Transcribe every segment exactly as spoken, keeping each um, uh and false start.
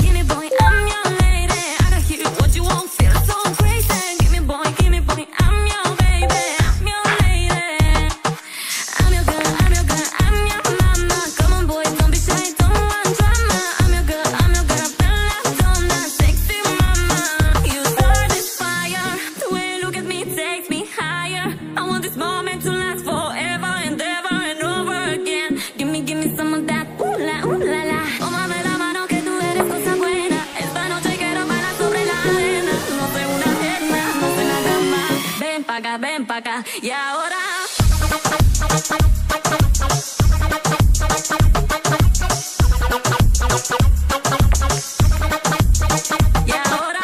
Ven pa' acá y ahora y ahora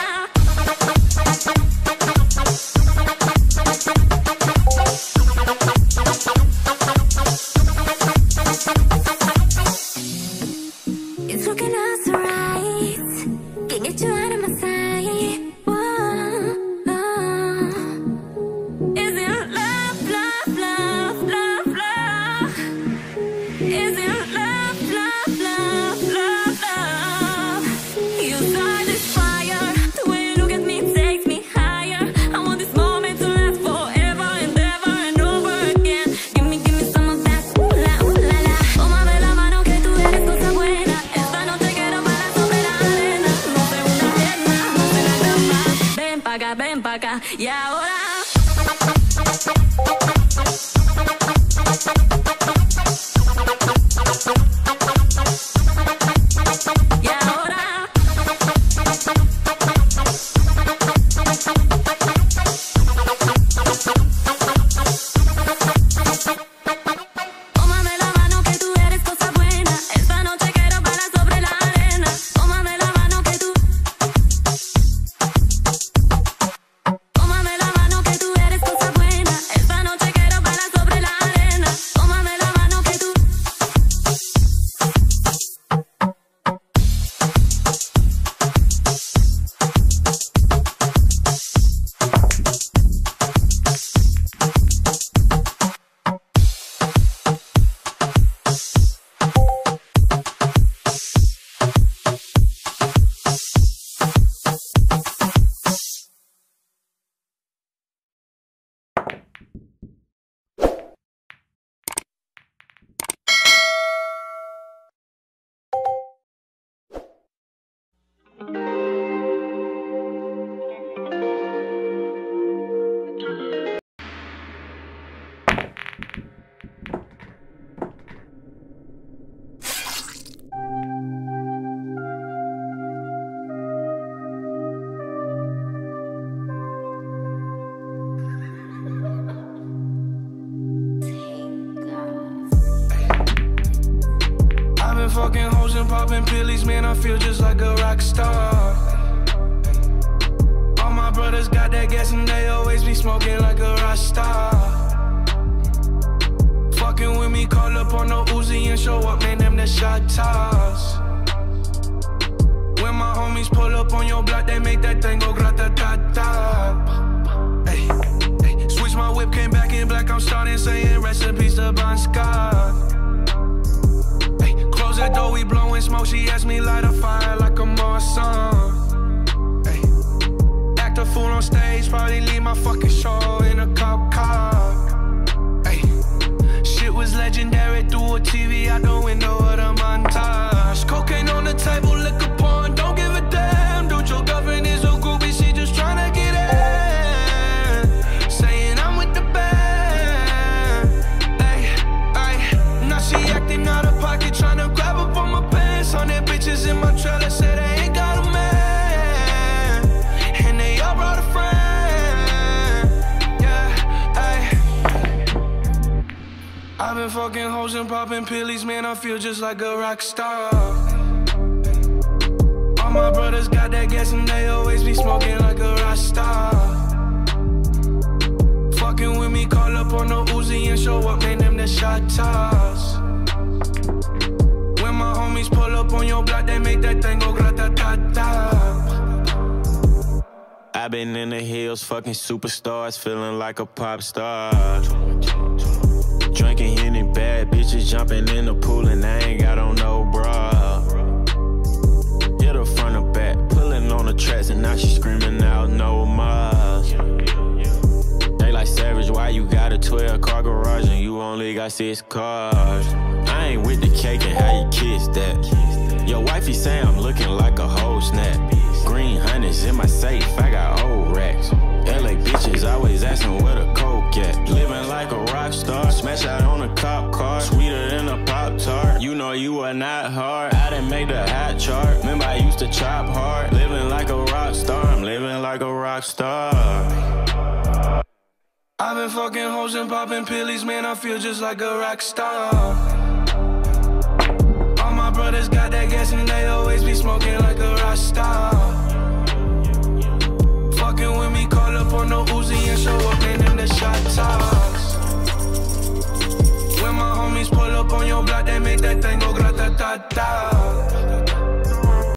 it's looking us right. Can't get you out of my sight. Ven pa' acá y ahora y ahora tómame la mano que tú eres cosa buena. Esta noche quiero bailar sobre la arena. Tómame la mano que tú fucking hoes and popping pillies, man, I feel just like a rock star. All my brothers got that gas and they always be smoking like a rock star. Fucking with me, call up on the Uzi and show up, man, them the shot toss. When my homies pull up on your block, they make that thing go grata-ta-ta. Hey, hey, switch my whip, came back in black, I'm starting saying recipes to Bon Scott. That door, we blowing smoke. She asked me light a fire like a Marsan. Hey, act a fool on stage, probably leave my fucking show in a cop car. Hey, shit was legendary through a T V out the window of the montage. Cocaine on the table, liquor porn, don't give a damn. Dude, your girlfriend is a groupie, she just tryna get in. Saying I'm with the band. Hey, hey, now she acting out of pocket, tryna grab up on my pants. On their bitches in my trailer, say they ain't got a man, and they all brought a friend. Yeah, ayy. I've been fucking hoes and popping pillies, man, I feel just like a rock star. All my brothers got that gas and they always be smoking like a rock star. Fucking with me, call up on the Uzi and show up, man, them the shot toss. My homies pull up on your block, they make that thing go grata-ta-ta. I've been in the hills, fucking superstars, feeling like a pop star. Drinking Henny, bad bitches jumping in the pool and I ain't got on no bra. Hit her front or got six cars. I ain't with the cake and how you kiss that. Your wifey say I'm looking like a whole snap. Green hundreds in my safe, I got old racks. L A bitches always asking where the coke at. Living like a rock star, smash out on a cop car. Sweeter than a Pop-Tart, you know you are not hard. I didn't make the hot chart, remember I used to chop hard. Living like a rock star, I'm living like a rock star. I've been fucking hoes and popping pillies, man, I feel just like a rock star. All my brothers got that gas and they always be smoking